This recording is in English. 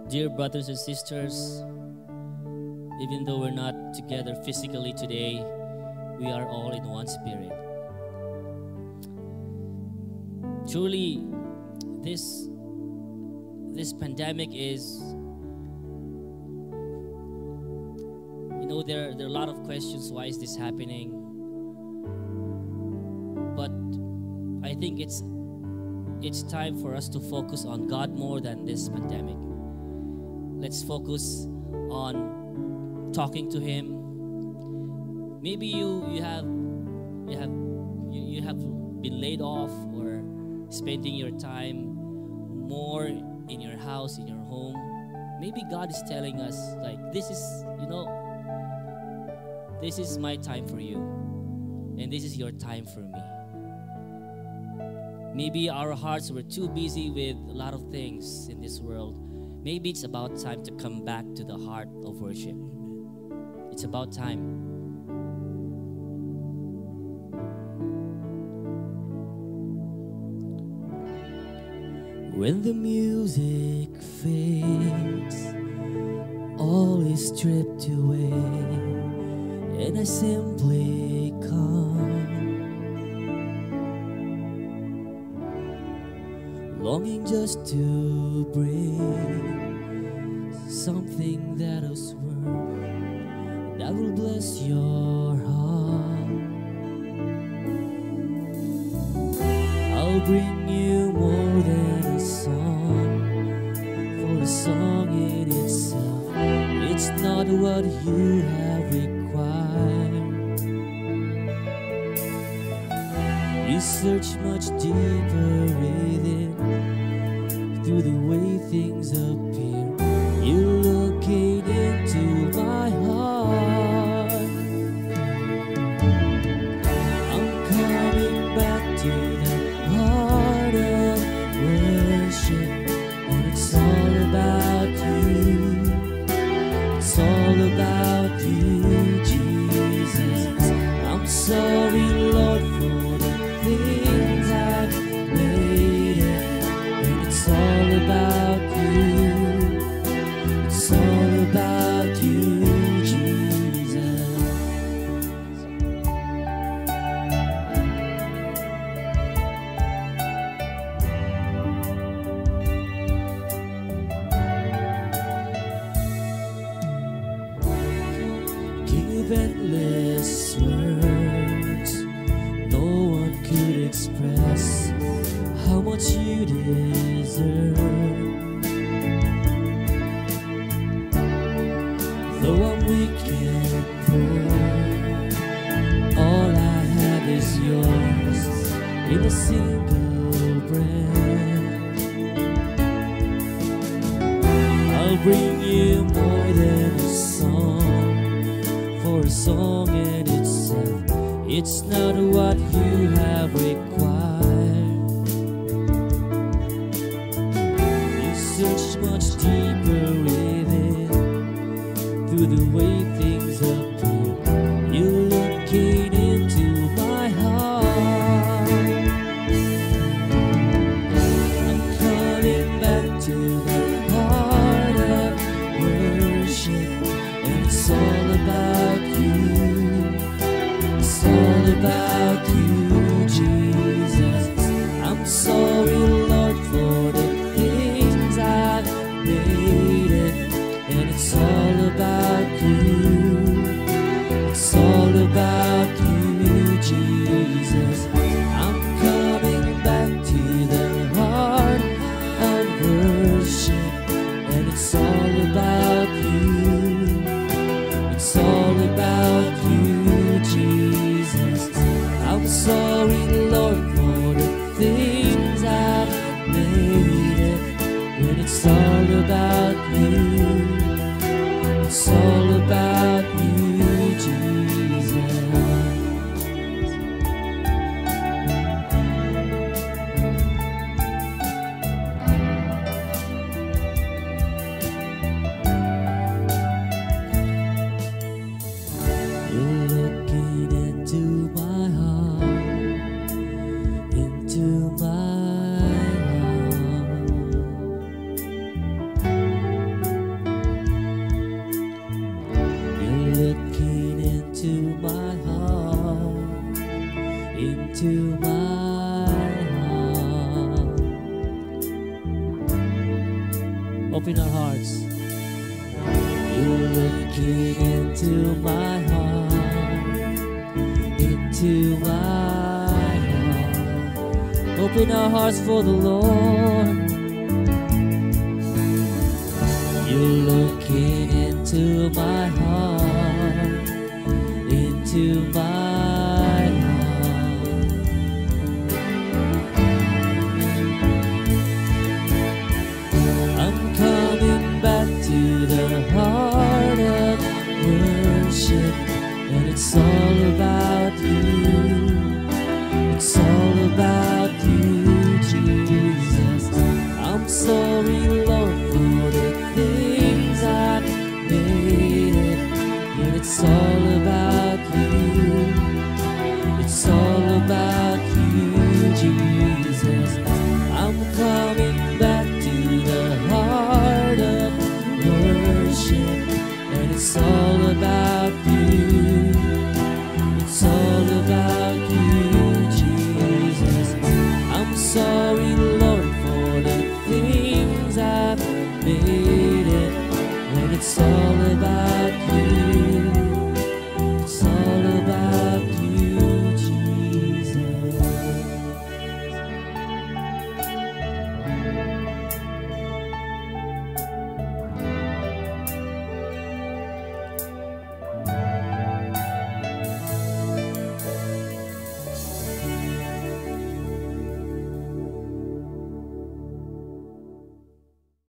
Dear brothers and sisters, even though we're not together physically today, we are all in one spirit. Truly, this pandemic is, there are a lot of questions. Why is this happening? But I think it's time for us to focus on God more than this pandemic. Let's focus on talking to Him. Maybe you have been laid off or spending your time more in your house, in your home. Maybe God is telling us, like, this is my time for you, and this is your time for me. Maybe our hearts were too busy with a lot of things in this world. Maybe it's about time to come back to the heart of worship. It's about time. When the music fades, all is stripped away, and I simply come, longing just to bring something that is worth, that will bless your heart. I'll bring you more than a song, for a song in itself, it's not what you have required. You search much deeper within, through the way things appear. You're looking into my heart. I'm coming back to the heart of worship, and it's all about you. It's all about you, Jesus. I'm sorry, Lord, for the things I've made it, and it's all about you. It's all about you, Jesus. Give endless words, no one could express how much you deserve. Though I'm weak and poor, all I have is yours in a single breath. I'll bring you more than a song, for a song in itself, it's not what you have required. You search much deeper within, through the way things appear. You're looking into my heart. I'm coming back to the heart of worship, and it's all about you. It's all about you, Jesus. I'm sorry, Lord, for the things I've made it, and it's all about you. It's all about you, Jesus. I'm coming back to the heart of worship, and it's all about you. It's all about you, Jesus. I'm sorry, Lord, for the things I've made it, when it's all about you. It's all about you, Jesus. You're looking into my heart, into my heart. looking into my heart, into my heart. Open our hearts for the Lord. You're looking into my heart, into my heart. I'm coming back to the heart of worship, and it's all about you. It's all about you, Jesus. I'm sorry, Lord, for the things I made it, and it's all